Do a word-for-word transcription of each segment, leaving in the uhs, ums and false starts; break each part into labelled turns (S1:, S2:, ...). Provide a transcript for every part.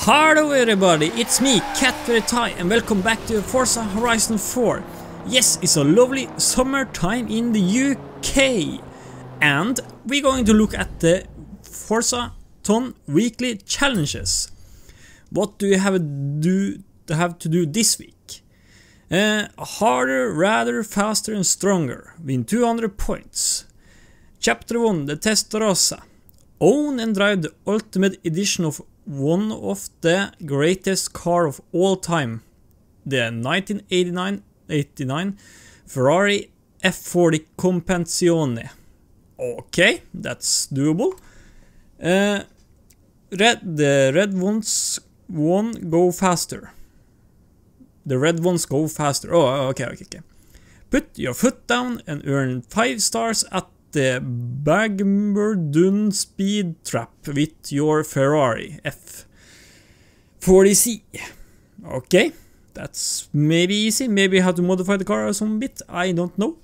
S1: Hello everybody, it's me, CatVeritai, and welcome back to Forza Horizon four. Yes, it's a lovely summertime in the U K, and we're going to look at the Forzathon weekly challenges. What do you have to do, to have to do this week? Uh, harder, rather, faster and stronger. Win two hundred points. Chapter one, the Testarossa. Own and drive the Ultimate Edition of one of the greatest car of all time, the nineteen eighty-nine Ferrari F forty Competizione. Okay, that's doable. Uh, red, the red ones one go faster. The red ones go faster. Oh, okay, okay, okay. Put your foot down and earn five stars at the Bagmerdun speed trap with your Ferrari F forty C. Okay, that's maybe easy. Maybe how to modify the car some bit. I don't know.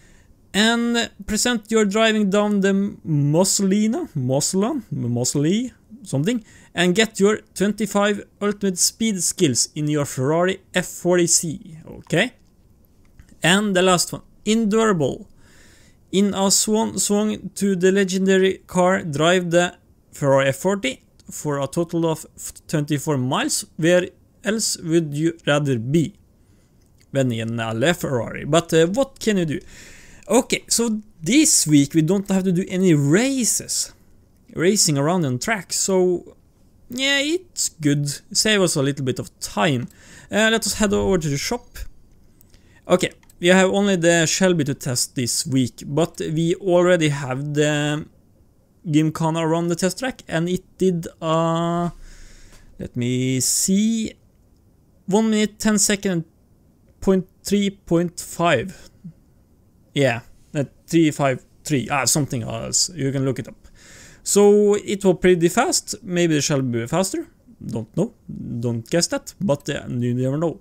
S1: And present your driving down the Mosselina, Mosselan, Mosseli, something, and get your twenty-five ultimate speed skills in your Ferrari F forty C. Okay. And the last one, Endurable. In a swan swung to the legendary car, drive the Ferrari F forty for a total of twenty-four miles. Where else would you rather be? Than in a Ferrari. But uh, what can you do? Okay, so this week we don't have to do any races. Racing around on track, so yeah, it's good. Save us a little bit of time. Uh, let us head over to the shop. Okay. We have only the Shelby to test this week, but we already have the Gymkhana around the test track, and it did uh let me see, one minute ten second point three point five. Yeah, that three five three, ah something else, you can look it up. So it was pretty fast. Maybe the Shelby be faster, don't know, don't guess that, but uh, you never know.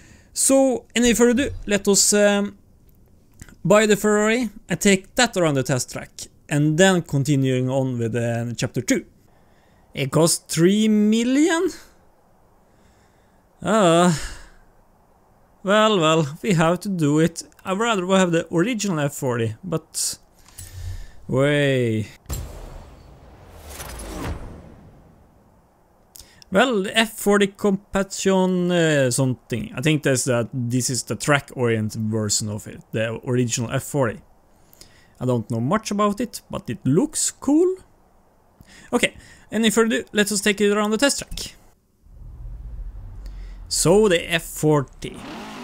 S1: So, any further ado, let us um, buy the Ferrari and take that around the test track, and then continuing on with uh, chapter two. It costs three million? Ah, uh, well, well, we have to do it. I'd rather have the original F forty, but way. Well, the F forty Competition uh, something. I think that's that. This is the track-oriented version of it, the original F forty. I don't know much about it, but it looks cool. Okay, any further ado, let us take it around the test track. So the F forty.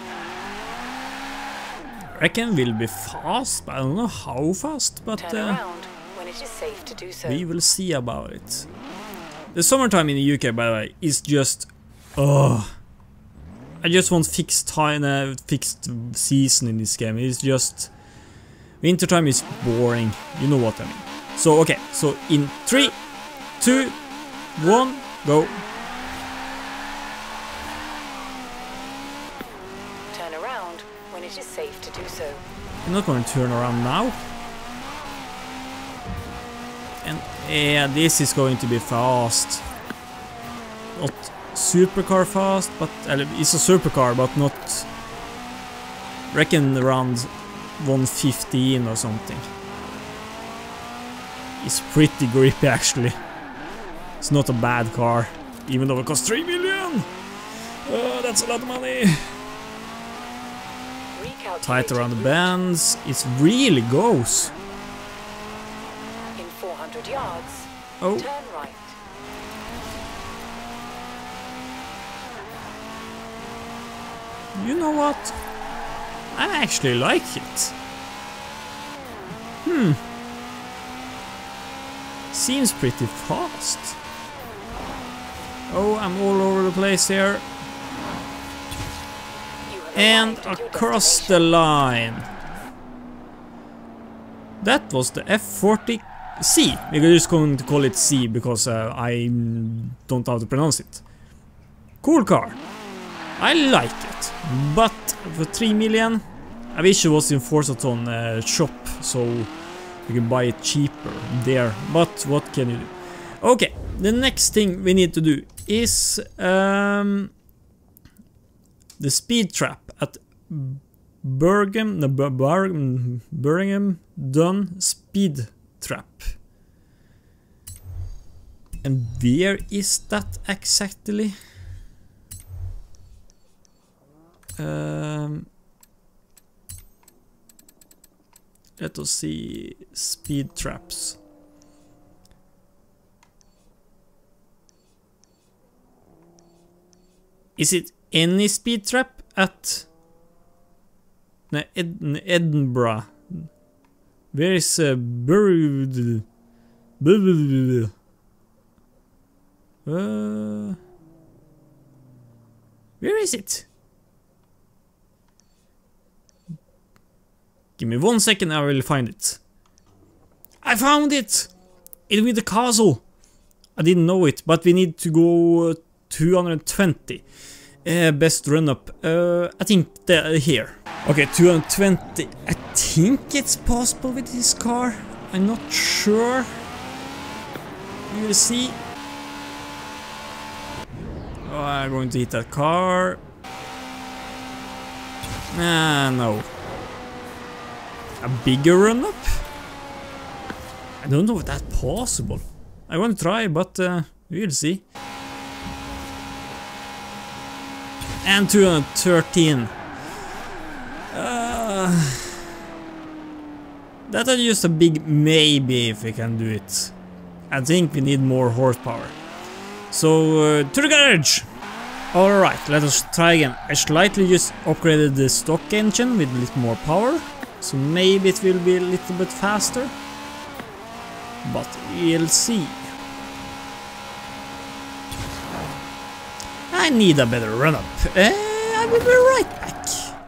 S1: I reckon will be fast, but I don't know how fast. But
S2: Turn
S1: uh,
S2: around when it is safe to do so.
S1: We will see about it. The summertime in the U K, by the way, is just, oh, I just want fixed time, uh, fixed season in this game. It's just, wintertime is boring. You know what I mean. So okay, so in three, two, one, go.
S2: Turn around when it is safe to do so.
S1: I'm not going to turn around now. And yeah, this is going to be fast. Not supercar fast, but uh, it's a supercar, but not. Reckon around one fifteen or something. It's pretty grippy actually. It's not a bad car, even though it costs three million. Oh, that's a lot of money. Tight around the bends. It really goes.
S2: four hundred yards.
S1: Oh.
S2: Turn right.
S1: You know what? I actually like it. Hmm. Seems pretty fast. Oh, I'm all over the place here. And across the line. That was the F forty C. We're just going to call it C because uh, I don't know how to pronounce it. Cool car. I like it. But for three million, I wish it was in Forzathon uh, shop so you can buy it cheaper there. But what can you do? Okay, the next thing we need to do is um, the speed trap at Birmingham, no, Birmingham, Birmingham Done Speed Trap. And where is that exactly? Um, let us see. Speed traps. Is it any speed trap at no, Ed Edinburgh? Where is uh, buried? Uh, where is it? Give me one second, I will find it. I found it! It's with the castle. I didn't know it, but we need to go uh, two hundred twenty. Uh, best run up. Uh, I think they're here. Okay, two hundred twenty. I think it's possible with this car. I'm not sure. We will see. Oh, I'm going to hit that car. Ah, no. A bigger run up? I don't know if that's possible. I want to try, but uh, we'll see. And two hundred thirteen. Uh, that is just a big maybe if we can do it. I think we need more horsepower. So, uh, to the garage! Alright, let us try again. I slightly just upgraded the stock engine with a little more power. So maybe it will be a little bit faster. But we'll see. I need a better run-up. Uh, I will be right back.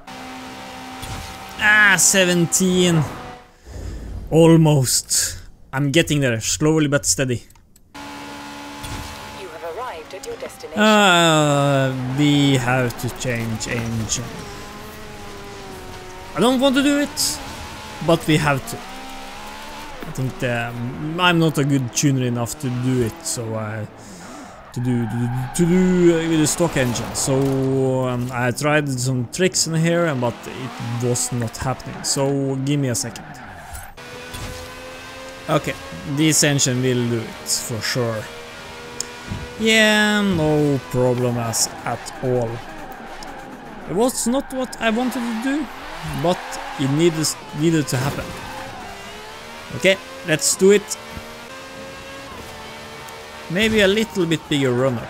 S1: Ah, seventeen. Almost. I'm getting there, slowly but steady.
S2: You have arrived at your destination.
S1: Uh, we have to change engine. I don't want to do it, but we have to. I think the, um, I'm not a good tuner enough to do it, so I... To do, to, to do uh, with the stock engine. So um, I tried some tricks in here, but it was not happening. So give me a second. Okay, this engine will do it for sure. Yeah, no problem as at all. It was not what I wanted to do, but it needed needed to happen. Okay, let's do it. Maybe a little bit bigger run-up.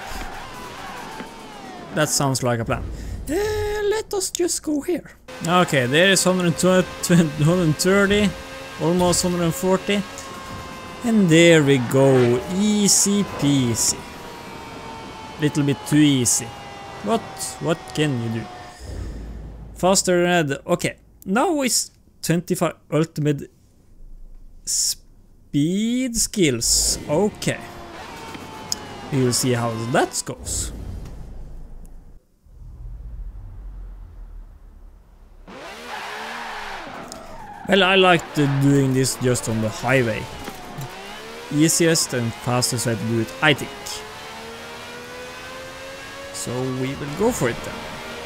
S1: That sounds like a plan. Uh, let us just go here. Okay, there is one hundred twenty, one hundred thirty, almost one hundred forty. And there we go, easy peasy. Little bit too easy. But what can you do? Faster red. Okay, now is twenty-five ultimate speed skills. Okay. We will see how that goes. Well, I liked doing this just on the highway. Easiest and fastest way to do it, I think. So we will go for it then.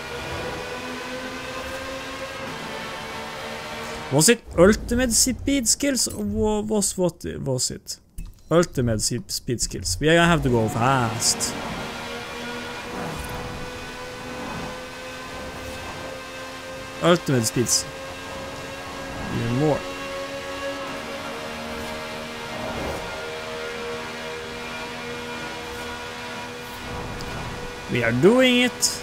S1: Was it ultimate speed skills or was what was it? Ultimate speed skills. We have to go fast. Ultimate speeds. Even more. We are doing it.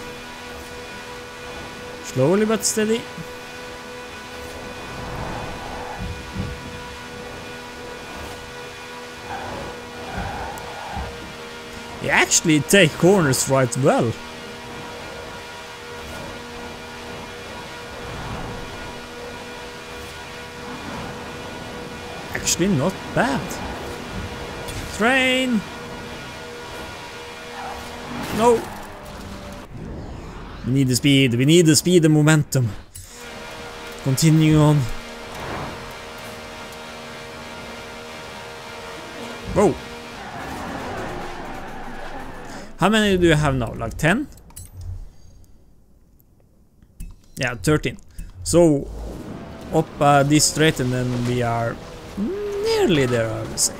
S1: Slowly but steady. You actually take corners right well. Actually not bad. Train. No. We need the speed. We need the speed and momentum. Continue on. Whoa. How many do you have now? Like ten? Yeah, thirteen. So up uh, this straight and then we are nearly there, I would say.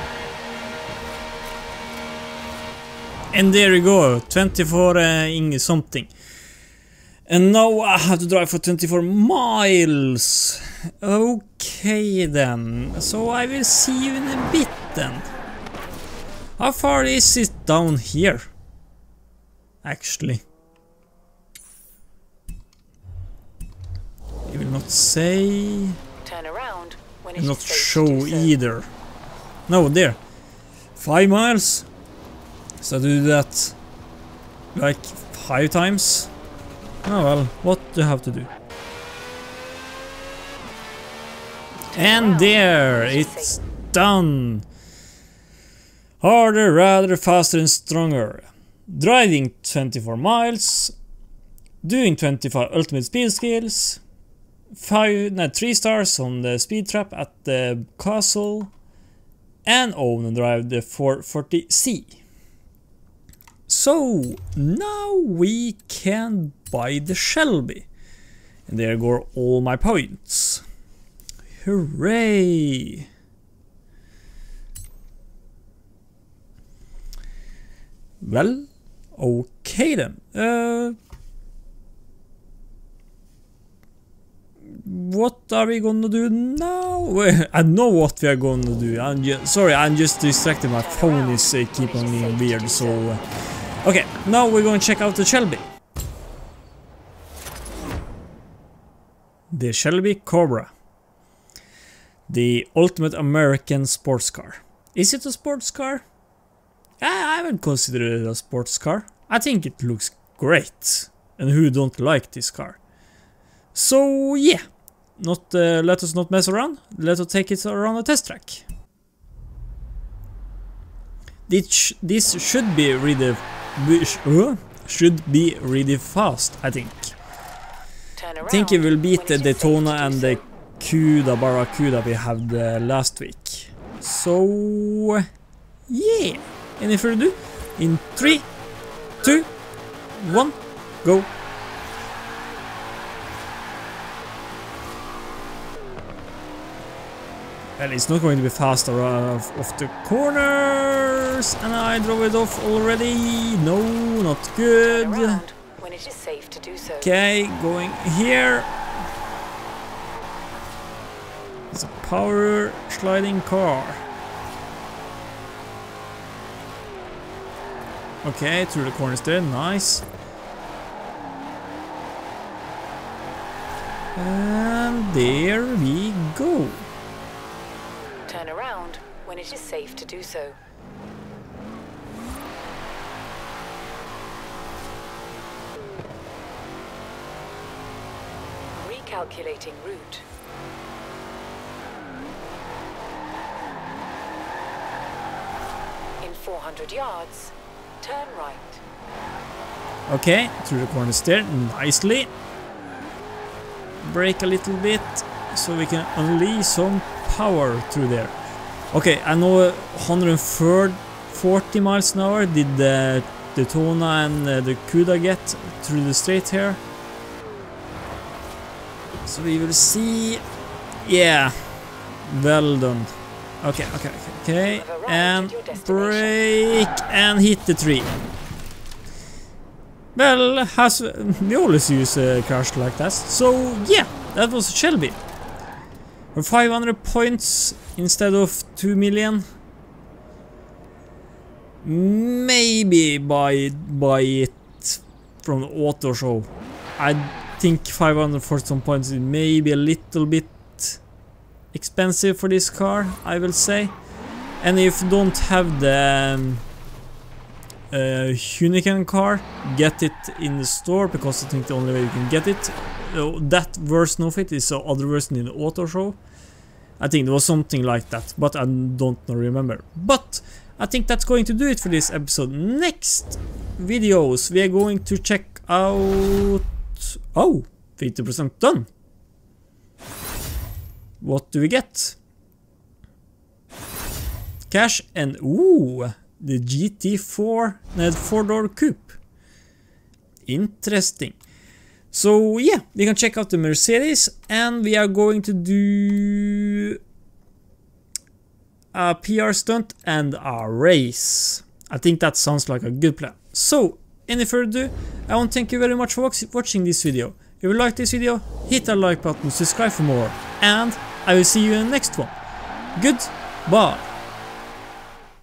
S1: And there you go, twenty-four uh, something. And now I have to drive for twenty-four miles. Okay then, so I will see you in a bit then. How far is it down here? Actually. It will not say.
S2: Turn around when
S1: It
S2: it
S1: not
S2: is safe to
S1: show
S2: do so.
S1: either. No, there. Five miles. So do that like five times. Oh well, what do you have to do? And there, it's done. Harder, rather, faster and stronger. Driving twenty-four miles. Doing twenty-five ultimate speed skills. Five, no, three stars on the speed trap at the castle. And own and drive the four forty C. So now we can buy the Shelby. And there go all my points. Hooray! Well, okay then. Uh, what are we gonna do now? I know what we are gonna do. I'm just, sorry, I'm just distracted. My phone is uh, keep on being weird. So, uh, okay, now we're going to check out the Shelby. The Shelby Cobra. The ultimate American sports car. Is it a sports car? I haven't considered it a sports car. I think it looks great. And who don't like this car? So yeah, not uh, let us not mess around. Let us take it around a test track. This, sh this should be really uh, should be really fast, I think. I think it will beat the Daytona and the Cuda Barracuda we had uh, last week. So yeah, any further ado, in three, two, one, go. Well, it's not going to be fast off, off the corners, and I drove it off already. No, not good.
S2: When it is safe to do so.
S1: Okay, going here. It's a power sliding car. Okay, through the corners there, nice. And there we go.
S2: Turn around when it is safe to do so. Recalculating route. In four hundred yards, turn right.
S1: Okay, through the corners there, nicely. Brake a little bit, so we can unleash some power through there. Okay, I know one forty miles an hour did the Daytona and uh, the Cuda get through the straight here. So we will see. Yeah, well done. Okay, okay, okay, okay. And brake and hit the tree. Well, has we always use a crash like that. So yeah, that was Shelby. For five hundred points instead of two million. Maybe buy buy it from the auto show. I think five hundred for some points is maybe a little bit expensive for this car, I will say. And if you don't have the um, uh, Hunican car, get it in the store, because I think the only way you can get it, uh, that version of it is the other version in the auto show. I think there was something like that, but I don't remember. But I think that's going to do it for this episode. Next videos we are going to check out... Oh, fifty percent done. What do we get? Cash and... Ooh, the G T four, the four-door coupe. Interesting. So yeah, we can check out the Mercedes, and we are going to do a P R stunt and a race. I think that sounds like a good plan. So, any further ado, I want to thank you very much for watching this video. If you like this video, hit that like button, subscribe for more, and I will see you in the next one. Goodbye.